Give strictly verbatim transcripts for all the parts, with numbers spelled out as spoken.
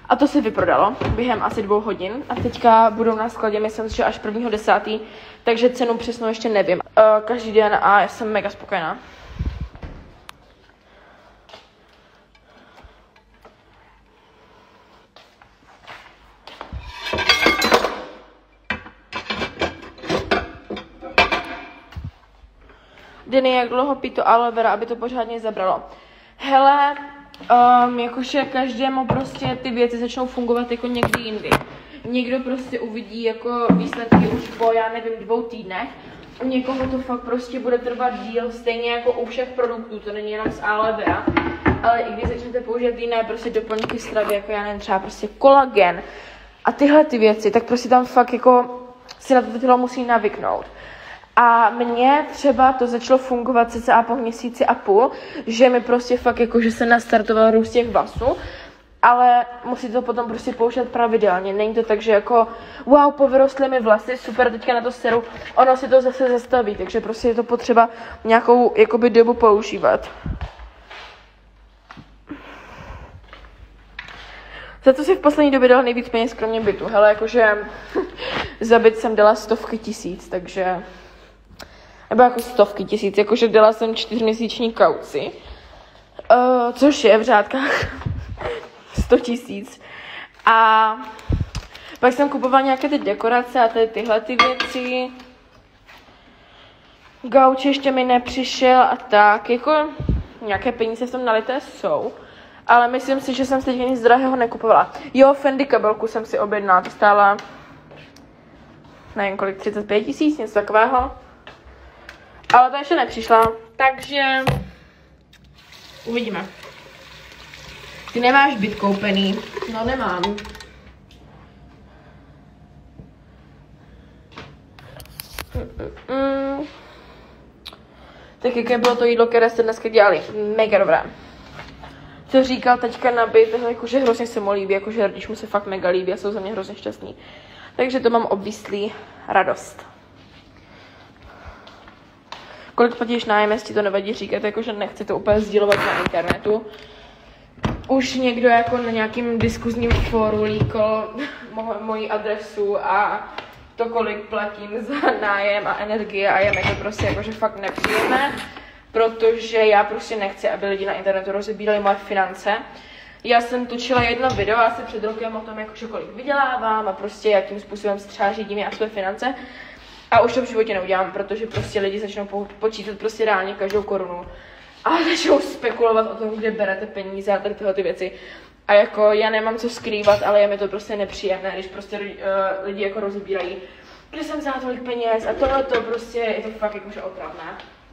A to se vyprodalo během asi dvou hodin a teďka budou na skladě, myslím si, že až prvního desátý, takže cenu přesnou ještě nevím. Uh, každý den a já jsem mega spokojená. Denny, jak dlouho pít to aloe vera, aby to pořádně zabralo? Hele, um, jakože každému prostě ty věci začnou fungovat jako někdy jindy. Někdo prostě uvidí jako výsledky už po, já nevím, dvou týdnech. U někoho to fakt prostě bude trvat díl, stejně jako u všech produktů, to není jenom z aloe vera. Ale i když začnete používat jiné prostě doplňky stravy, jako já nevím, třeba prostě kolagen a tyhle ty věci, tak prostě tam fakt jako si na to tělo musí navyknout. A mně třeba to začalo fungovat cca po měsíci a půl, že mi prostě fakt jako, že se nastartoval růst těch vlasů, ale musí to potom prostě používat pravidelně. Není to tak, že jako wow, povyrostly mi vlasy, super, teďka na to seru, ono si to zase zastaví, takže prostě je to potřeba nějakou jakoby dobu používat. Za to si v poslední době dala nejvíc peněz kromě bytu. Hele, jakože za byt jsem dala stovky tisíc, takže nebo jako stovky tisíc, jakože dala jsem čtyřměsíční kauci, uh, což je v řádkách sto tisíc. A pak jsem kupovala nějaké ty dekorace a tady tyhle ty věci. Gauč ještě mi nepřišel a tak, jako nějaké peníze v tom nalité jsou. Ale myslím si, že jsem si nic drahého nekupovala. Jo, Fendi kabelku jsem si objednala, to stála, nevím kolik, třicet pět tisíc, něco takového. Ale to ještě nepřišla, takže uvidíme. Ty nemáš byt koupený? No nemám. Mm-mm. Tak jaké bylo to jídlo, které jste dneska dělali? Mega dobré. Co říkal teďka na byt, jakože hrozně se mu líbí, jakože rodič mu se fakt mega líbí a jsou za mě hrozně šťastný. Takže to mám obvyslý radost. Kolik platíš nájem, jestli to nevadí říkat, jakože nechci to úplně sdílovat na internetu. Už někdo jako na nějakým diskuzním fóru líkl mo- moji adresu a to, kolik platím za nájem a energie a je mi to prostě jakože fakt nepříjemné, protože já prostě nechci, aby lidi na internetu rozebírali moje finance. Já jsem točila jedno video asi před rokem o tom, jakože kolik vydělávám a prostě jakým způsobem třeba řídím já své finance. A už to v životě neudělám, protože prostě lidi začnou počítat prostě reálně každou korunu. A začnou spekulovat o tom, kde berete peníze a tady tyhle ty věci. A jako já nemám co skrývat, ale je mi to prostě nepříjemné, když prostě uh, lidi jako rozebírají, kde jsem vzala tolik peněz a tohle to prostě je to fakt jakože otravné.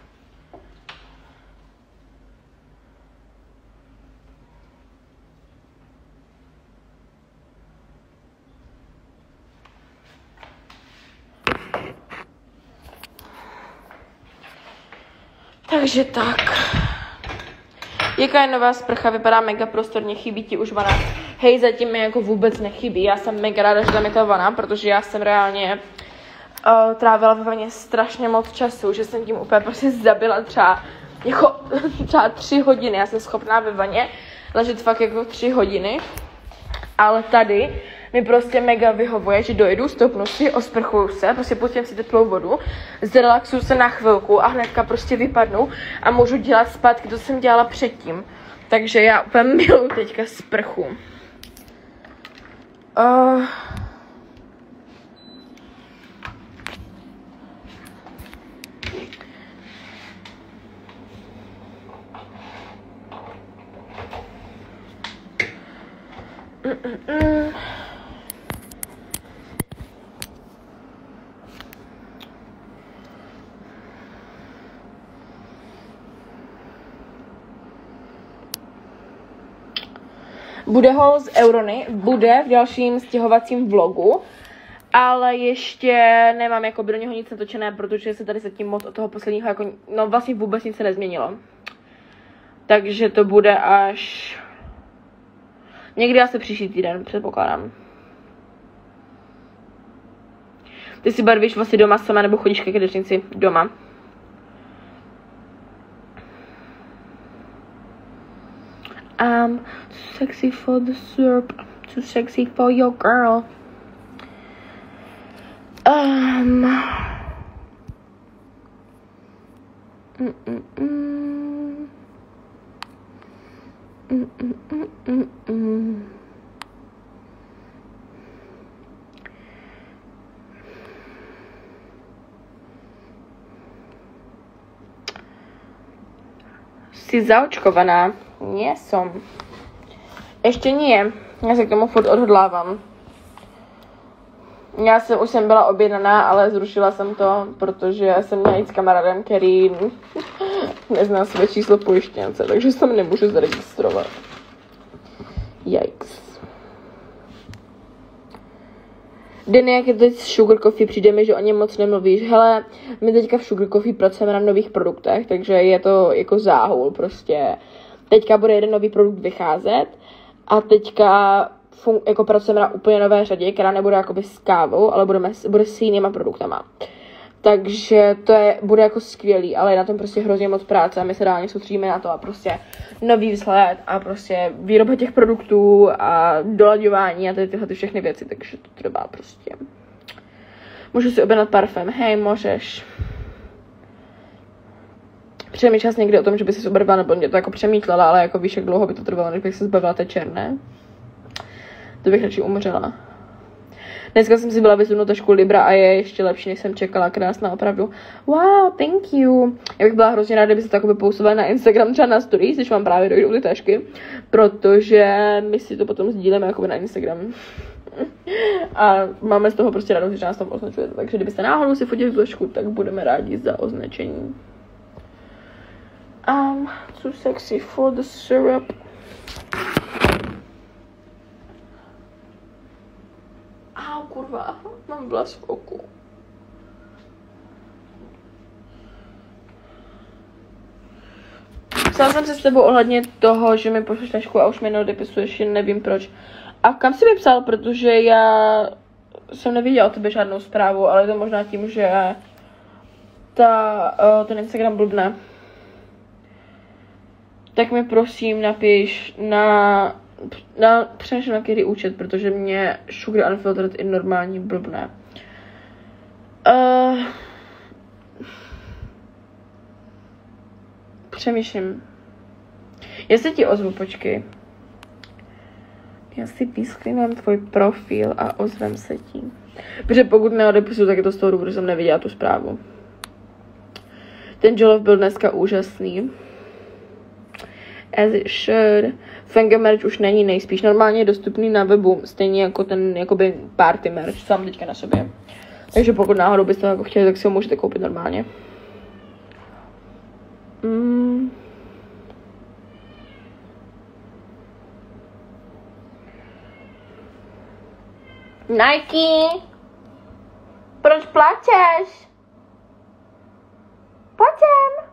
Takže tak. Jaká je nová sprcha? Vypadá mega prostorně, chybí ti už vana? Hej, zatím mi jako vůbec nechybí. Já jsem mega ráda, že tam je ta vana, protože já jsem reálně uh, trávila ve vaně strašně moc času, že jsem tím úplně prostě zabila třeba jako třeba tři hodiny. Já jsem schopná ve vaně ležet fakt jako tři hodiny, ale tady mi prostě mega vyhovuje, že dojedu, stopnu si, osprchuju se, prostě pustím si teplou vodu, zrelaxuju se na chvilku a hnedka prostě vypadnu a můžu dělat zpátky to, co jsem dělala předtím. Takže já úplně miluji teďka sprchu. Uh... Mm-mm-mm. Bude haul z Eurony, bude v dalším stěhovacím vlogu, ale ještě nemám jako by do něho nic natočené, protože se tady zatím moc od toho posledního jako, no vlastně vůbec nic se nezměnilo. Takže to bude až někdy asi příští týden, předpokládám. Ty si barvíš vlastně doma sama nebo chodíš ke kadeřnici doma? I'm sexy for the syrup. Too sexy for your girl. Um. Mm, mm, mm. Mm, mm, mm, mm, mm. Jsi zaočkovaná? Nie som. Ještě nie. Já se k tomu furt odhodlávám. Já jsem už jsem byla objednaná, ale zrušila jsem to, protože jsem měla jít s kamarádem, který nezná své číslo pojištěnce, takže jsem nemůžu zaregistrovat. Yikes. Denny, jak je teď Sugar Coffee, přijde mi, že o něm moc nemluvíš. Hele, my teďka v Sugar Coffee pracujeme na nových produktech, takže je to jako záhul prostě. Teďka bude jeden nový produkt vycházet a teďka fun- jako pracujeme na úplně nové řadě, která nebude jakoby s kávou, ale budeme, bude s jinýma produktama. Takže to je, bude jako skvělý, ale je na tom prostě hrozně moc práce a my se reálně soustředíme na to a prostě nový vzhled a prostě výroba těch produktů a dolaďování a tady tyhle ty všechny věci, takže to trvá prostě. Můžu si objednat parfém, hej, můžeš. Přemýšlela jsi někdy o tom, že by si objednala, nebo mě to jako přemítlela, ale jako víš, jak dlouho by to trvalo, než bych se zbavila té černé. To bych radši umřela. Dneska jsem si byla vyzvednout tašku Libra a je ještě lepší, než jsem čekala. Krásná, opravdu. Wow, thank you. Já bych byla hrozně ráda, kdyby se takové pousovala na Instagram, třeba na stories, když vám právě dojdou ty tašky, protože my si to potom sdílíme jakoby na Instagram. A máme z toho prostě radost, že nás tam označujete. Takže kdybyste náhodou si fotili tu tašku, tak budeme rádi za označení. Um, too sexy for the syrup. Au, kurva, mám vlas v oku. Psala jsem se s tebou ohledně toho, že mi pošleš tašku a už mi neodepisuješ, nevím proč. A kam jsi mi psal, protože já jsem neviděla o tebe žádnou zprávu, ale je to možná tím, že ta, ten Instagram blbne. Tak mi prosím napiš na... Na, přemýšlím na který účet, protože mě Sugar Unfiltered i normální blbne. Uh, přemýšlím. Já se ti ozvu, počkej. Já si písknem tvůj profil a ozvem se ti. Protože pokud neodepisuju, tak je to z toho důvodu, že jsem neviděla tu zprávu. Ten Jollof byl dneska úžasný. As it should. Fenge merch už není nejspíš. Normálně je dostupný na webu, stejně jako ten jakoby party merch, co mám teďka na sobě. Takže pokud náhodou byste ho jako chtěli, tak si ho můžete koupit normálně. Mm. Nike! Proč plačeš? Pojďem!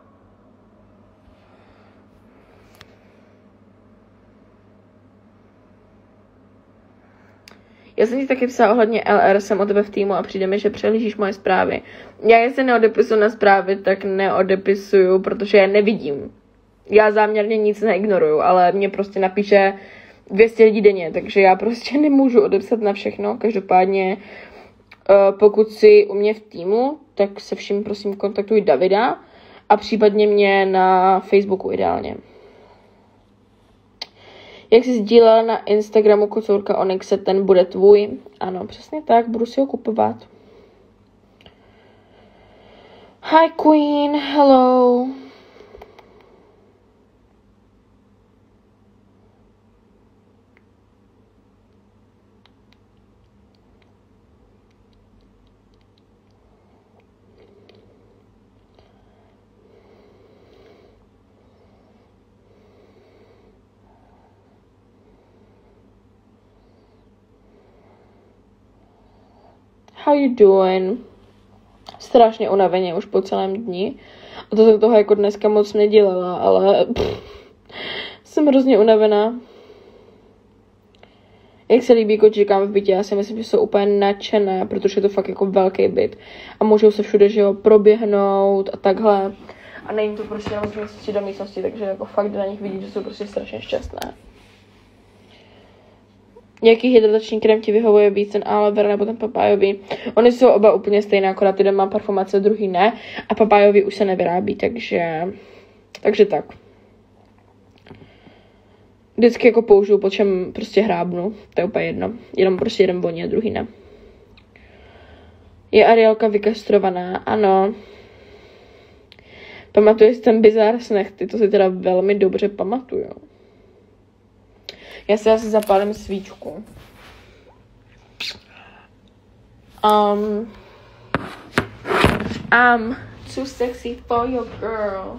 Já jsem ti taky psala ohledně L R, jsem o tebe v týmu a přijde mi, že přehlížíš moje zprávy. Já jestli neodepisuju na zprávy, tak neodepisuju, protože je nevidím. Já záměrně nic neignoruju, ale mě prostě napíše dvě stě lidí denně, takže já prostě nemůžu odepsat na všechno. Každopádně, pokud jsi u mě v týmu, tak se vším prosím kontaktuj Davida a případně mě na Facebooku ideálně. Jak jsi sdílela na Instagramu kocourka Onyxe, ten bude tvůj. Ano, přesně tak, budu si ho kupovat. Hi Queen, hello. How you doing? Strašně unaveně už po celém dni. A to jsem toho jako dneska moc nedělala, ale pff, jsem hrozně unavená. Jak se líbí kočíkám v bytě, já si myslím, že jsou úplně nadšené, protože je to fakt jako velký byt. A můžou se všude, že jo, proběhnout a takhle. A není to prostě jenom z místnosti do místnosti, takže jako fakt na nich vidím, že jsou prostě strašně šťastné. Jaký hydratační krém ti vyhovuje víc, ten aloe vera nebo ten papájový? Oni jsou oba úplně stejné, akorát jeden má parfumace, druhý ne. A papájový už se nevyrábí, takže... Takže tak. Vždycky jako použiju, po čem prostě hrábnu. To je úplně jedno. Jenom prostě jeden voní a druhý ne. Je Arielka vykastrovaná? Ano. Pamatuješ ten bizár s nechty? To si teda velmi dobře pamatuju. Já si asi zapálím svíčku. Um, I'm too sexy for your girl.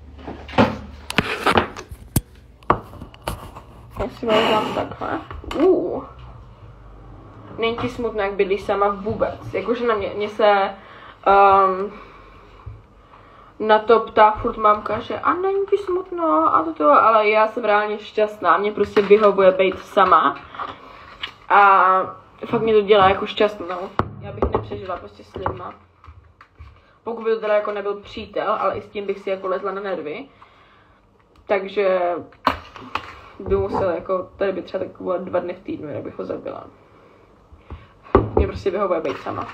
Já si vám dám takhle. Uh. Není ti smutno, jak bydlíš sama vůbec. Jakože na mě, mě se um, na to ptá furt mamka, že a není ti smutno a toto, ale já jsem reálně šťastná. Mě prostě vyhovuje být sama. A fakt mě to dělá jako šťastnou. Já bych nepřežila prostě s lidma. Pokud by to teda jako nebyl přítel, ale i s tím bych si jako lezla na nervy. Takže by musel jako, tady by třeba tak bylo dva dny v týdnu, jak bych ho zabila. Mě prostě vyhovuje být sama.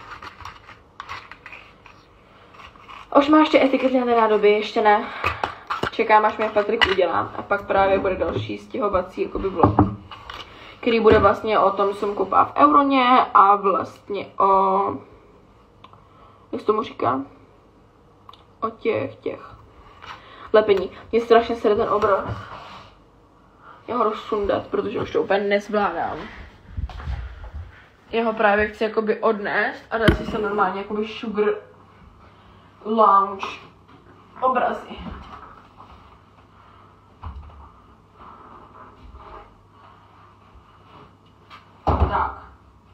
Už má ještě etikety na nádoby, ještě ne. Čekám, až mě Patrik udělá. A pak právě bude další stěhovací jakoby vlog. Který bude vlastně o tom, co jsem koupila v Euroně a vlastně o... Jak se tomu říká? O těch, těch. Lepení. Mně strašně sere ten obraz. Já ho rozsundat, protože už to úplně nezvládám. Já ho právě chci jakoby odnést a dát si se normálně jakoby sugar lounge obrazy. Tak.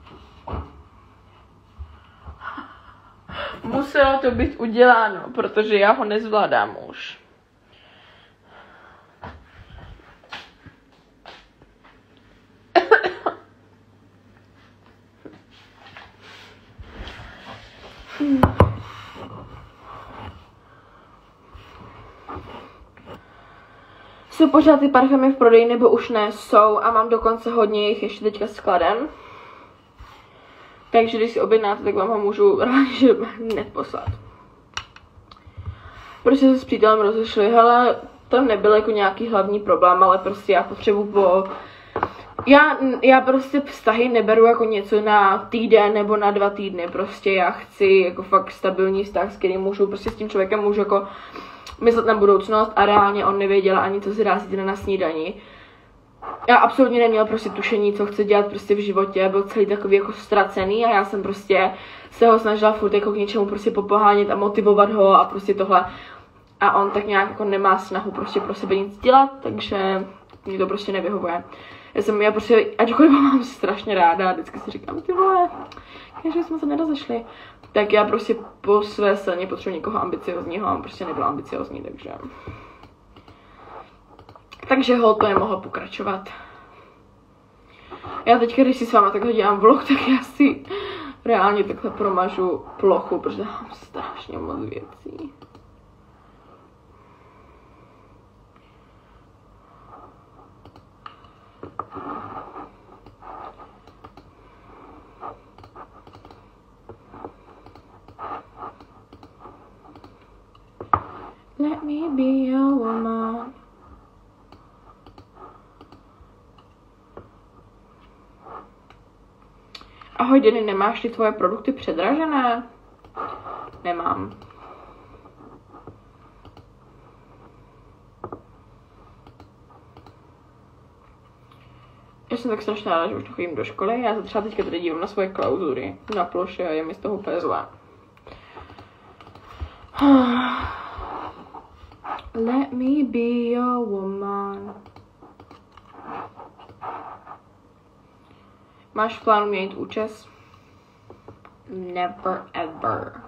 Muselo to být uděláno, protože já ho nezvládám už. Hmm. Jsou pořád ty parfémy v prodeji, nebo už ne? Jsou a mám dokonce hodně jich ještě teďka skladem. Takže když si objednáte, tak vám ho můžu rádi hned poslat. Protože se s přítelem rozešli, hele, to nebyl jako nějaký hlavní problém, ale prostě já potřebuji po... Já, já prostě vztahy neberu jako něco na týden nebo na dva týdny, prostě já chci jako fakt stabilní vztah, s kterým můžu, prostě s tím člověkem můžu jako myslet na budoucnost a reálně on nevěděl ani, co si dá zítra na snídani. Já absolutně neměl prostě tušení, co chce dělat prostě v životě, byl celý takový jako ztracený a já jsem prostě se ho snažila furt jako k něčemu prostě popohánět a motivovat ho a prostě tohle. A on tak nějak jako nemá snahu prostě pro sebe nic dělat, takže mě to prostě nevyhovuje. Já jsem, já prostě, ačkoliv ho mám strašně ráda, vždycky si říkám, ty vole, že jsme se nerozešli. Tak já prostě po své silně potřebuji někoho ambiciozního a on prostě nebyl ambiciozní, takže... Takže ho to nemohlo pokračovat. Já teď, když si s váma takhle dělám vlog, tak já si reálně takhle promažu plochu, protože mám strašně moc věcí. Let me be your woman. Ahoj, Denny, nemáš ty tvoje produkty předražené? Nemám. Já jsem tak strašně ráda, že už chodím do školy. Já se třeba teďka tady dívám na svoje klauzury na ploše a je mi z toho úplně zlé. Let me be your woman. Máš v plánu měnit účes? Never ever.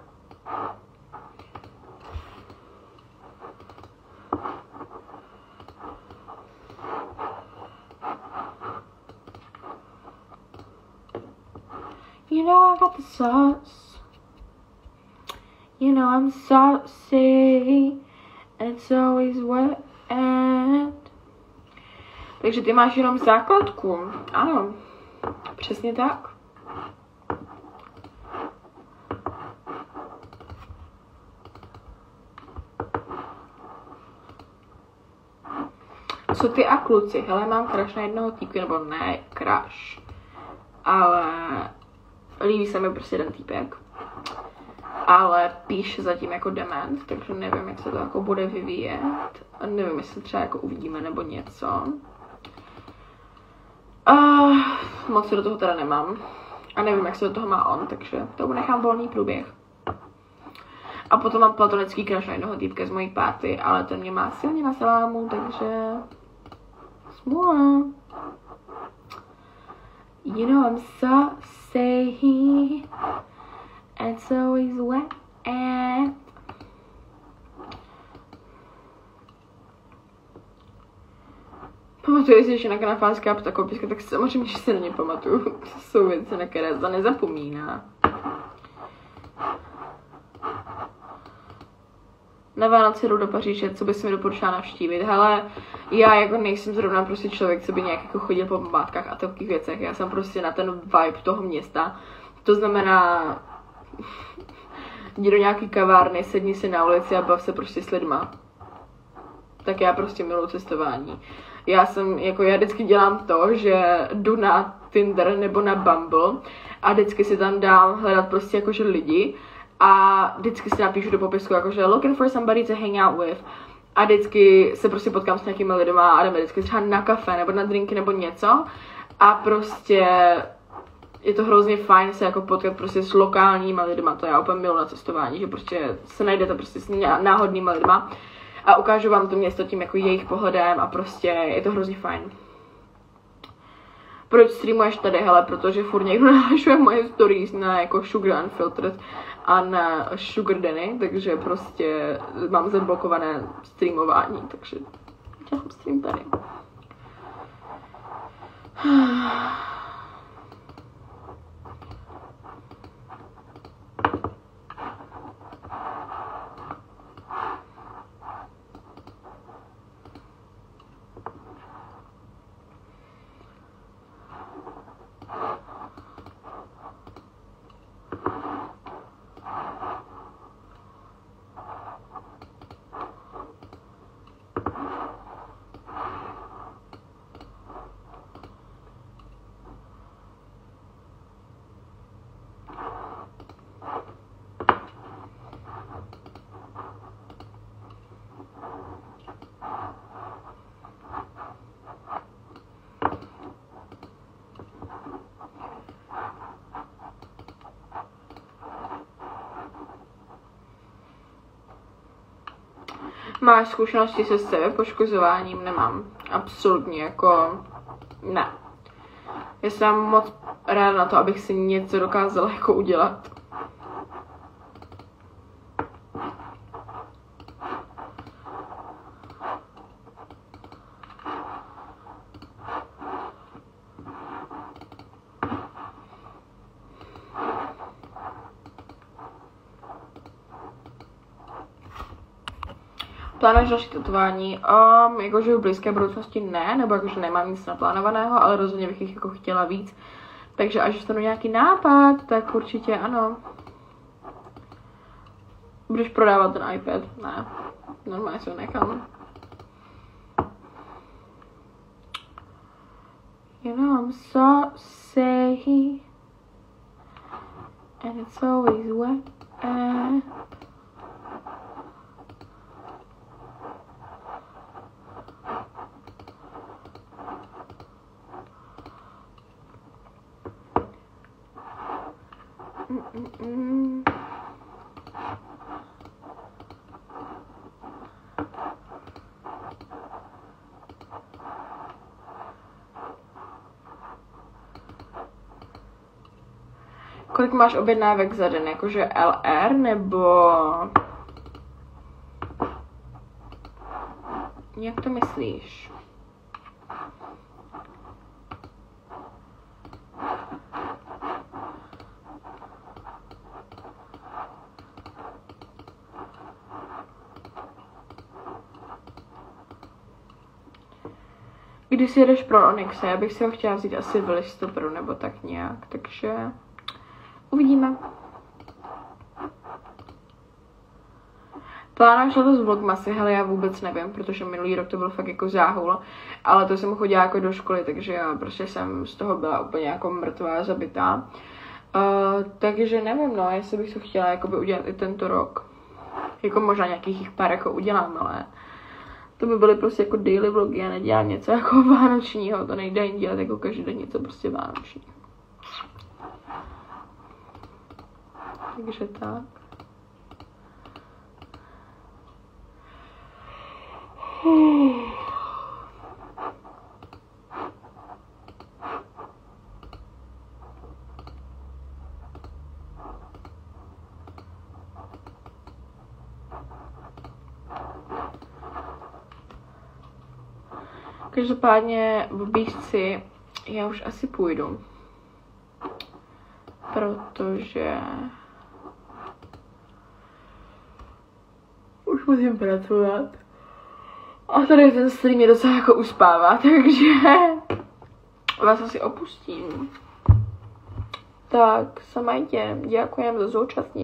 You know I got the sauce. You know I'm saucy. It's always wet. Takže ty máš jenom základku. Ano. Přesně tak. Co ty a kluci? Hele, mám crush na jednoho týpka, nebo ne, crush. Ale líbí se mi prostě jeden týpek. Ale píše zatím jako dement, takže nevím, jak se to jako bude vyvíjet. A nevím, jestli třeba jako uvidíme nebo něco. Uh, moc se do toho teda nemám. A nevím, jak se do toho má on, takže to nechám volný průběh. A potom mám platonický crush na jednoho týpka z mojí party, ale ten mě má silně na salámu, takže... Smůla. You know I'm so safe. It's always wet. Pamatuju si, že na kanafánská ptakopiska, tak samozřejmě, že se na ně pamatuju. To jsou věci, na které to nezapomíná. Na Vánoce jdu do Paříže, co bys mi doporučila navštívit? Hele, já jako nejsem zrovna prostě člověk, co by nějak jako chodil po památkách a takových věcech. Já jsem prostě na ten vibe toho města. To znamená, jdi do nějaký kavárny, sedni si na ulici a bav se prostě s lidma. Tak já prostě miluji cestování. Já jsem, jako já vždycky dělám to, že jdu na Tinder nebo na Bumble a vždycky si tam dám hledat prostě jakože lidi a vždycky si napíšu do popisku jakože looking for somebody to hang out with a vždycky se prostě potkám s nějakými lidma a jdeme vždycky třeba na kafe nebo na drinky nebo něco a prostě je to hrozně fajn se jako potkat prostě s lokálníma lidma, to já úplně miluji na cestování, že prostě se najdete prostě s náhodnýma lidma a ukážu vám to město tím jako jejich pohledem a prostě je to hrozně fajn. Proč streamuješ tady, hele, protože furt někdo nahlašuje moje stories na jako Sugar Unfiltered a na Sugar Danny, takže prostě mám zablokované streamování, takže dělám stream tady. Máš zkušenosti se sebepoškozováním? Nemám. Absolutně, jako... ne. Já jsem moc ráda na to, abych si něco dokázala jako udělat. Plánuješ další tetování? Um, jakože v blízké budoucnosti ne, nebo jakože nemám nic naplánovaného, ale rozhodně bych jich jako chtěla víc. Takže až dostanu nějaký nápad, tak určitě ano. Budeš prodávat ten iPad? Ne, normálně si ho nechám. You know I'm so safe and it's always wet. Mm, mm, mm. Kolik máš objednávek za den? Jakože L R nebo... Jak to myslíš? když si jedeš pro Onyxe, já bych si ho chtěla vzít asi v listopadu nebo tak nějak, takže uvidíme. Plánuješ letos vlogmasy? Hele, já vůbec nevím, protože minulý rok to byl fakt jako záhul, ale to jsem chodila jako do školy, takže já prostě jsem z toho byla úplně jako mrtvá, zabitá. Uh, takže nevím, no, jestli bych to chtěla jakoby udělat i tento rok. Jako možná nějakých jich pár jako udělám, ale to by byly prostě jako daily vlogy, já nedělám něco jako vánočního, to nejde jen dělat jako každý den něco prostě vánoční. Takže tak. Každopádně v bížci já už asi půjdu, protože už musím pracovat a tady ten stream mě docela jako uspává, takže vás asi opustím. Tak se majte, děkujem za zúčastnění.